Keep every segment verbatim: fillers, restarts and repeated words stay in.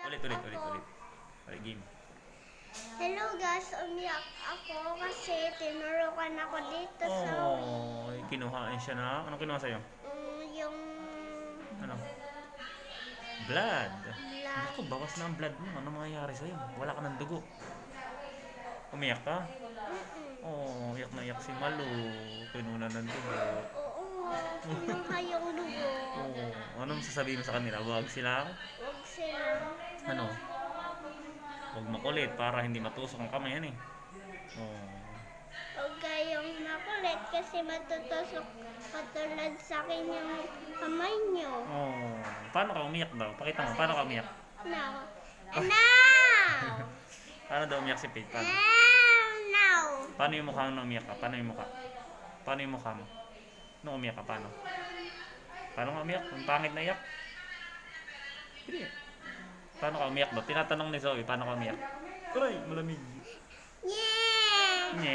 Ulit, ulit, ulit, ulit. Ulit, game. Hello guys, umiyak ako kasi tinurukan ako dito sa Oh, kinuha siya na. Anong kinuha sa'yo? um, yung Ano? Blood. blood. Naku, bawas na ang blood mo. Ano mangyayari sa'yo? Wala ka ng dugo. Umiyak ka? Mm-mm. Oh, iyak na iyak si Malu. Kinuha ng dugo. Oo, kinuha yung dugo. Oh, anong sasabihin mo sa kanila? Huwag sila. Huwag silang Ano? Huwag makulit para hindi matusok ang kamay yan eh. Oh. huwag kayong makulit kasi matutusok katulad sa akin yung kamay nyo. Oh. Paano ka umiyak daw? Pakita mo, paano ka umiyak? Now, now, Paano daw umiyak si Faith? Paano? now. Paano yung mukha nung umiyak ka? Paano yung mukha? Paano yung mukha mo? Nung umiyak ka, paano? Paano ka umiyak? Ang pangit na iyak? Hindi. Paano ka umiyak daw? Tinatanong ni Zoe, paano ka umiyak? Aray, malamig. Yeah. Nye.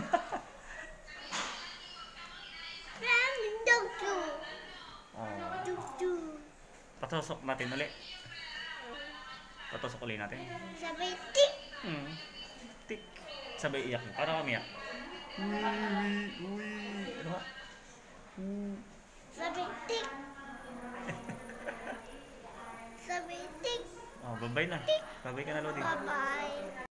From Dogdo. Oh. Dogdo. Patusok natin ulit. Patusok ulit natin. Sabay tik. Hmm. Tik. Sabay iyak. Paano ka umiyak? Uy, uy. Ano ba? Uh. Sabay tik. Sabay tik. Oh, babay na. Babay ka na, Lodi. Bye-bye.